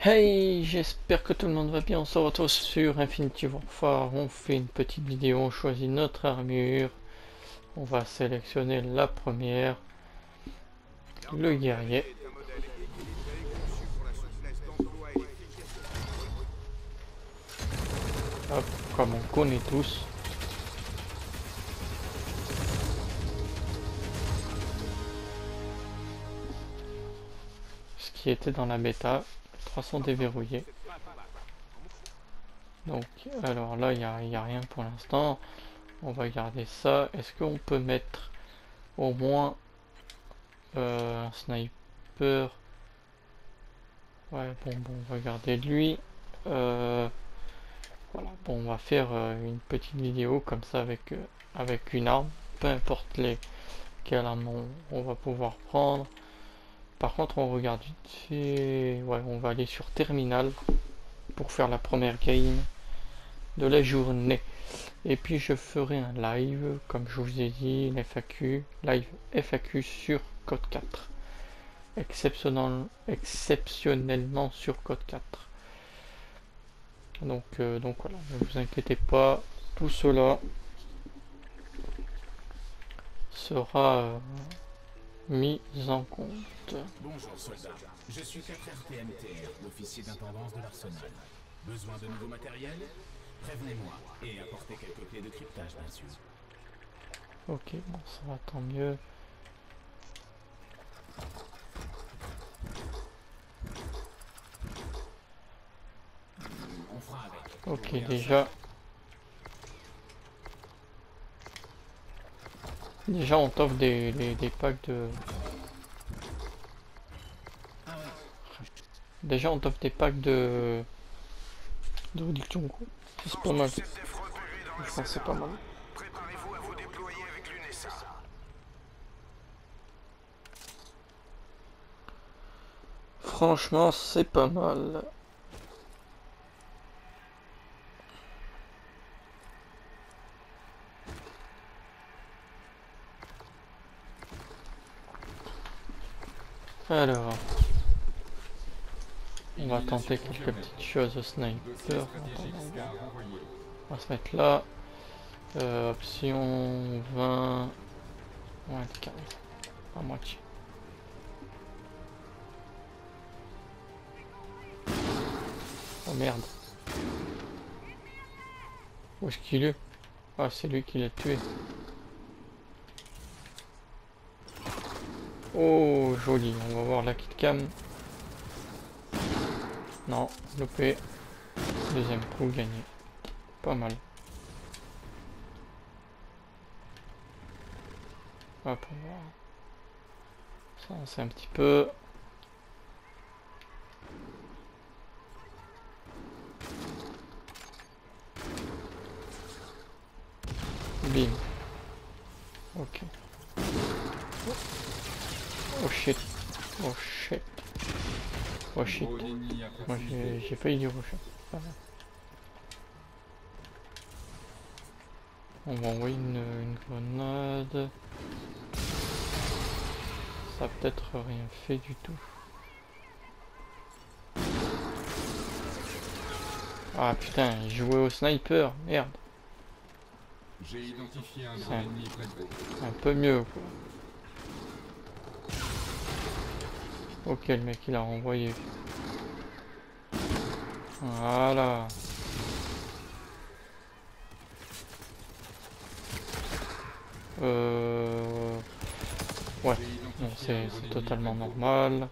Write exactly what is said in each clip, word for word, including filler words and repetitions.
Hey, j'espère que tout le monde va bien. On se retrouve sur Infinity Warfare. On fait une petite vidéo, on choisit notre armure. On va sélectionner la première, le guerrier. Hop, comme on connaît tous. Ce qui était dans la bêta, trois cents déverrouillés. Donc, alors là, il n'y a, y a rien pour l'instant. On va garder ça. Est-ce qu'on peut mettre au moins euh, un sniper? Ouais, bon, bon, on va garder lui. Euh, voilà, bon, on va faire euh, une petite vidéo comme ça avec, euh, avec une arme, peu importe les quelle arme on, on va pouvoir prendre. Par contre, on regarde vite fait. Ouais, on va aller sur Terminal pour faire la première game de la journée. Et puis je ferai un live, comme je vous ai dit, une F A Q, live F A Q sur Code quatre. Exceptionnel, exceptionnellement sur Code quatre. Donc, euh, donc voilà, ne vous inquiétez pas, tout cela sera euh, mis en compte. Bonjour soldat, je suis quatre R T M T R, l'officier d'intendance de l'arsenal. Besoin de nouveaux matériels? Prévenez-moi et apportez quelques clés de cryptage bien sûr. Ok, bon ça va, tant mieux. On fera avec. Ok, déjà. Déjà on t'offre des, des, des packs de... Déjà on t'offre des packs de... de réduction quoi. C'est pas mal. Je pense c'est pas mal. Préparez-vous à vous déployer avec l'U N E S A. Franchement c'est pas mal. Alors, on va tenter quelques petites choses au sniper. On va se mettre là. Euh, option vingt. Ouais, carré. À moitié. Oh merde. Où est-ce qu'il est? Ah, c'est lui qui l'a tué. Oh, joli. On va voir la kitcam. Non, loupé. Deuxième coup gagné. Pas mal. Hop, on va. Ça, c'est un petit peu. Bim. Ok. Oh shit. Oh shit. Oh shit. Moi j'ai failli dire oh shit. Ah, on va envoyer une, une grenade. Ça a peut-être rien fait du tout. Ah putain, il jouait au sniper, merde. J'ai identifié un C'est un, ennemi près de vous. un peu mieux quoi. Ok, le mec il a renvoyé. Voilà. Euh... Ouais, c'est totalement normal.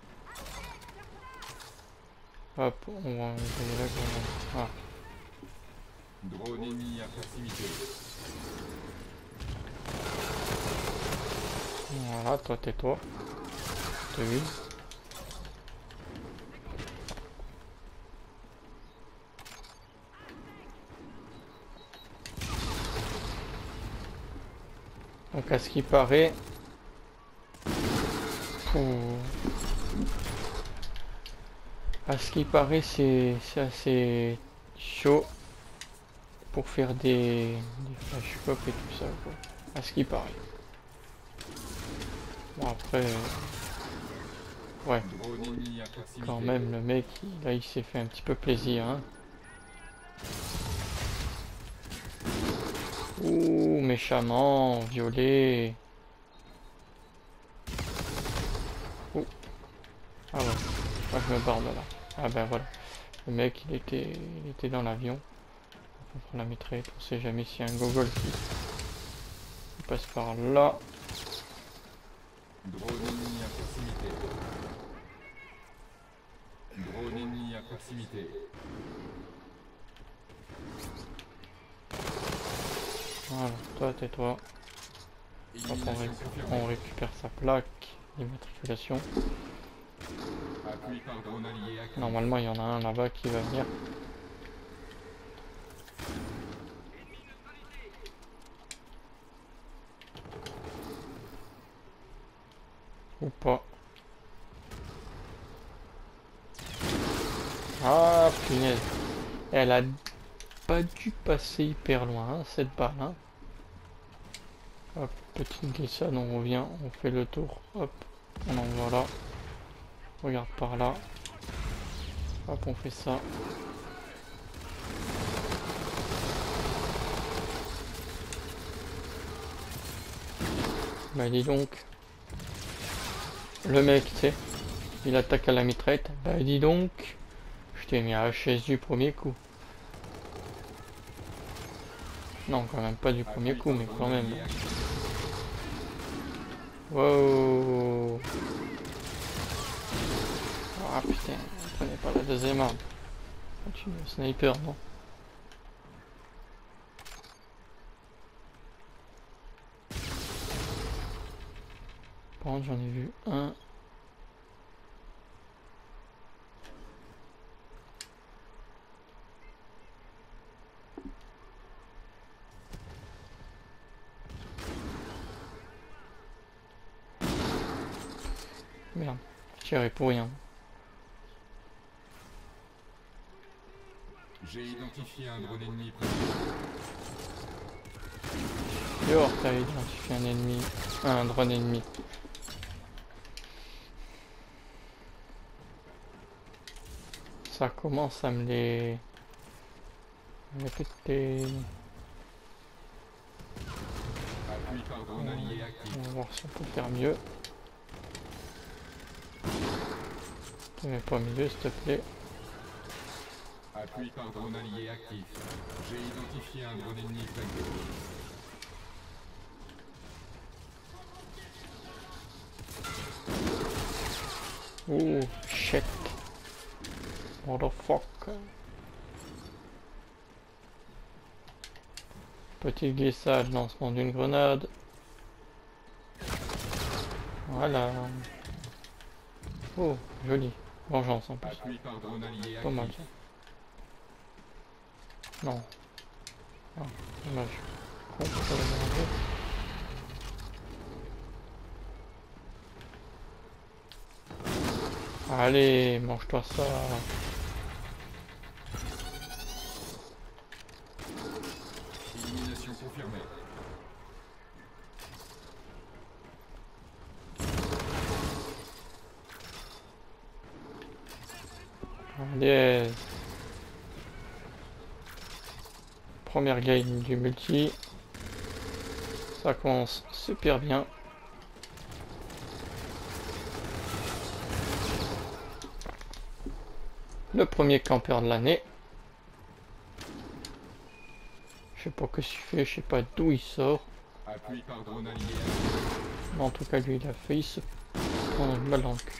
Hop, on va envoyer la grenade. Ah. Drone ennemi à proximité. Voilà, toi tais-toi. T'as vu? Donc à ce qui paraît... Ouh. À ce qui paraît c'est assez chaud pour faire des, des flash pop et tout ça quoi. À ce qui paraît. Bon après... Ouais, Drone ennemi à proximité. quand même, le mec, il, là, il s'est fait un petit peu plaisir, hein. Ouh, méchamment, violet. Ouh. Ah ouais, moi je me barre de là. Ah ben voilà, le mec, il était, il était dans l'avion. On prend la mitraillette, on sait jamais s'il y a un gogol qui, qui passe par là. Drone ennemi à proximité. Drone ennemi à proximité. Voilà, toi, tais-toi. Hop, on, Élimination ré- confirmée. on récupère sa plaque d'immatriculation. Appui par drone allié actif. Normalement, il y en a un là-bas qui va venir. Ou pas. Ah, punaise. Elle a pas dû passer hyper loin, hein, cette balle. Hein. Hop, petite glissade, on revient, on fait le tour. Hop, on envoie là. Regarde par là. Hop, on fait ça. Bah dis donc. Le mec, tu sais, il attaque à la mitraillette. Bah dis donc. Je t'ai mis à H S du premier coup. Non, quand même pas du premier coup, mais quand même. Wow. Ah putain, on prenait pas la deuxième arme. Continue, sniper, non? Par contre, j'en ai vu un. Merde, tiré pour rien. J'ai identifié un drone ennemi près. Dehors, t'as identifié un ennemi, un drone ennemi. Ça commence à me les... me les péter. Appui par drone allié actif. On va voir si on peut faire mieux. Ne mets pas au milieu, s'il te plaît. Appui par drone allié actif. J'ai identifié un drone ennemi près. Ouh, shit. Motherfucker. Petite glissade, lancement d'une grenade. Voilà. Oh, joli. Vengeance en plus. Appui par drone allié Pas mal actif. ça. Non. Non, dommage. Con, faut pas le mélanger. Allez, mange-toi ça. Élimination confirmée. Allez. Première game du multi. Ça commence super bien. Le premier campeur de l'année. Je sais pas que ce qu'il fait, je sais pas d'où il sort. Appui par drone allié actif. Mais en tout cas, lui, il a failli se prendre une balle dans le cul.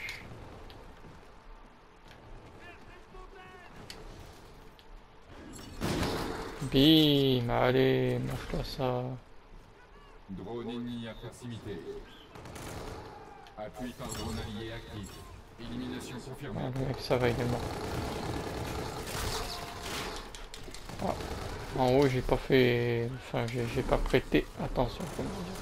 Bim, allez, mange-toi ça. Drone ennemi à proximité. Appui par drone allié actif. Élimination confirmée. Ah, le mec, ça va également. Ah, en haut, j'ai pas fait... Enfin, j'ai j'ai pas prêté attention, comment dire.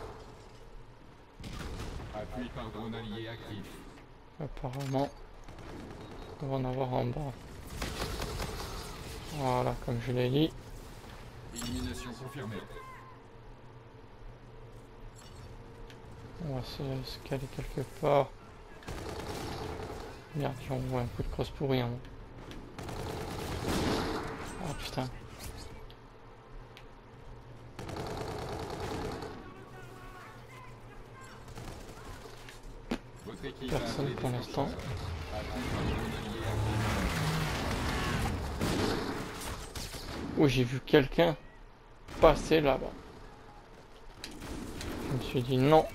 Appui par drone allié actif. Apparemment, on va en avoir en bas. Voilà, comme je l'ai dit. Élimination confirmée. On va se se caler quelque part. Merde, j'ai envoyé un coup de crosse pour rien. Ah putain. Votre équipe Personne pour l'instant. Oh, j'ai vu quelqu'un passer là-bas. Je me suis dit non.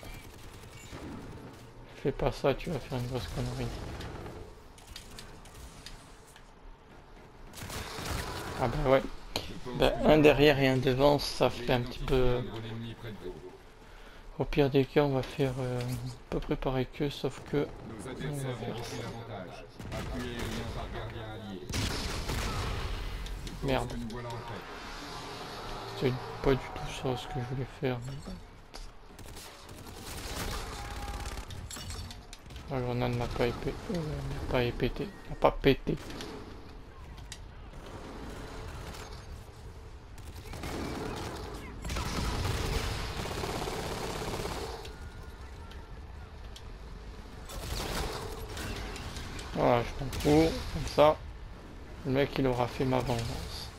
Fais pas ça, tu vas faire une grosse connerie. Ah bah ouais. Bah, un derrière et un devant, ça fait un petit peu... Au pire des cas, on va faire euh, à peu près pareil qu'eux, sauf que... Nos adversaires ont repris l'avantage. Appui aérien par gardien allié. Merde. Nous voilà en tête. C'est pas du tout ça ce que je voulais faire. Mais... La grenade n'a pas épé... euh, n'a pas épété. N'a pas pété. Voilà, je m'en fous. Comme ça, le mec il aura fait ma vengeance.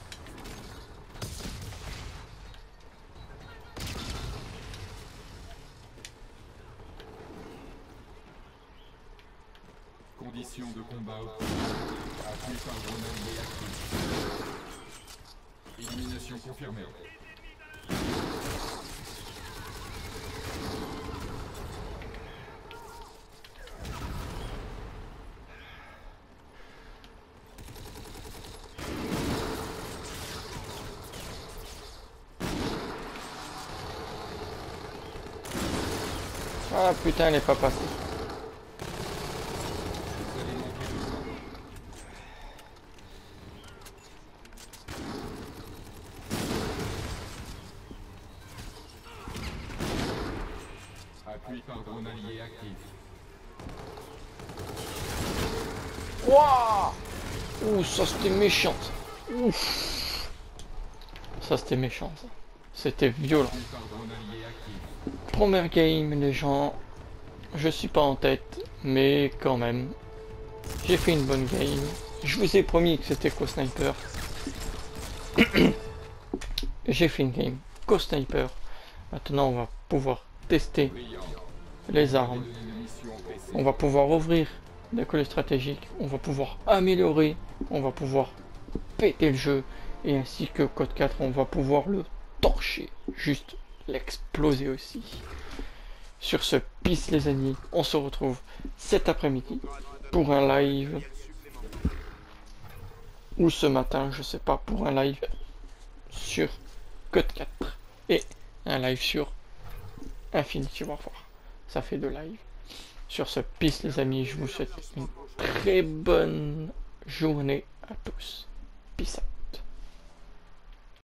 Conditions de combat obtenues. Appui par grenade actif. Élimination confirmée. Ah putain, elle est pas passée. Appui par drone allié actif. Wouah! Ouh, ça c'était méchant. Ouf. Ça c'était méchant, ça. C'était violent. Appui par drone allié actif. Première game, les gens. Je suis pas en tête, mais quand même. J'ai fait une bonne game. Je vous ai promis que c'était qu'au sniper. J'ai fait une game qu'au sniper. Maintenant, on va pouvoir tester Brillant. les armes. Mission P C. On va pouvoir ouvrir des collets stratégiques. On va pouvoir améliorer. On va pouvoir péter le jeu. Et ainsi que code quatre, on va pouvoir le torcher. Juste l'exploser aussi. Sur ce, peace les amis. On se retrouve cet après-midi pour un live. Ou ce matin, je sais pas, pour un live sur code quatre. Et un live sur Infinity Warfare. Ça fait deux lives. Sur ce, peace les amis. Je vous souhaite une très bonne journée à tous. Peace out.